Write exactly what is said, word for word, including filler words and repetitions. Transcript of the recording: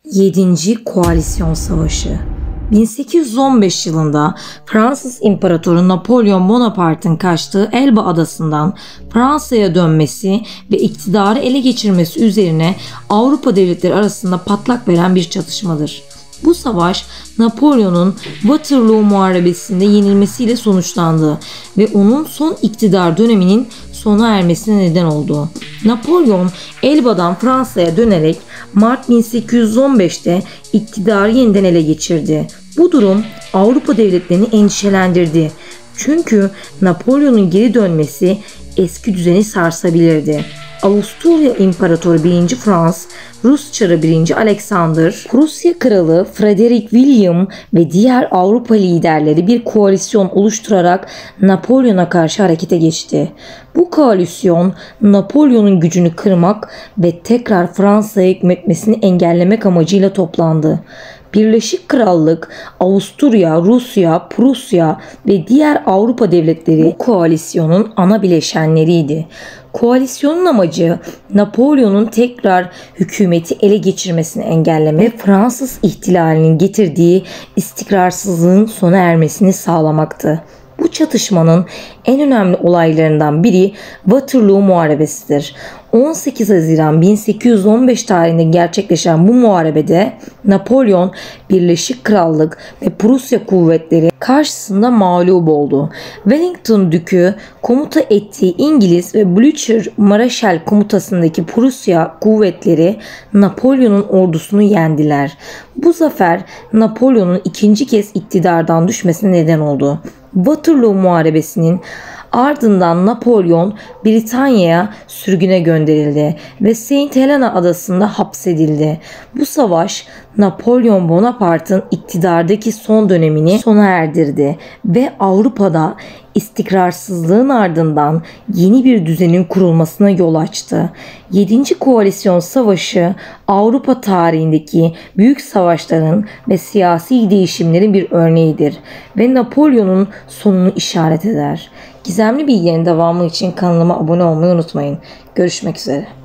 yedinci Koalisyon Savaşı. bin sekiz yüz on beş yılında Fransız İmparatoru Napolyon Bonaparte'ın kaçtığı Elba adasından Fransa'ya dönmesi ve iktidarı ele geçirmesi üzerine Avrupa devletleri arasında patlak veren bir çatışmadır. Bu savaş Napolyon'un Waterloo Muharebesi'nde yenilmesiyle sonuçlandı ve onun son iktidar döneminin sona ermesine neden oldu. Napolyon Elba'dan Fransa'ya dönerek Mart bin sekiz yüz on beşte iktidarı yeniden ele geçirdi. Bu durum Avrupa devletlerini endişelendirdi. Çünkü Napolyon'un geri dönmesi eski düzeni sarsabilirdi. Avusturya İmparatoru birinci Frans, Rus Çarı birinci Alexander, Prusya Kralı Frederick William ve diğer Avrupa liderleri bir koalisyon oluşturarak Napolyon'a karşı harekete geçti. Bu koalisyon Napolyon'un gücünü kırmak ve tekrar Fransa'ya hükmetmesini engellemek amacıyla toplandı. Birleşik Krallık, Avusturya, Rusya, Prusya ve diğer Avrupa devletleri bu koalisyonun ana bileşenleriydi. Koalisyonun amacı Napolyon'un tekrar hükümeti ele geçirmesini engellemek ve Fransız ihtilalinin getirdiği istikrarsızlığın sona ermesini sağlamaktı. Bu çatışmanın en önemli olaylarından biri Waterloo Muharebesi'dir. on sekiz Haziran bin sekiz yüz on beş tarihinde gerçekleşen bu muharebede Napolyon, Birleşik Krallık ve Prusya kuvvetleri karşısında mağlup oldu. Wellington Dükü komuta ettiği İngiliz ve Blücher Maraşal komutasındaki Prusya kuvvetleri Napolyon'un ordusunu yendiler. Bu zafer Napolyon'un ikinci kez iktidardan düşmesine neden oldu. Waterloo Muharebesi'nin ardından Napolyon Britanya'ya sürgüne gönderildi ve Saint Helena adasında hapsedildi. Bu savaş Napolyon Bonaparte'ın iktidardaki son dönemini sona erdirdi ve Avrupa'da istikrarsızlığın ardından yeni bir düzenin kurulmasına yol açtı. yedinci Koalisyon Savaşı Avrupa tarihindeki büyük savaşların ve siyasi değişimlerin bir örneğidir ve Napolyon'un sonunu işaret eder. Gizemli bilgilerin devamı için kanalıma abone olmayı unutmayın. Görüşmek üzere.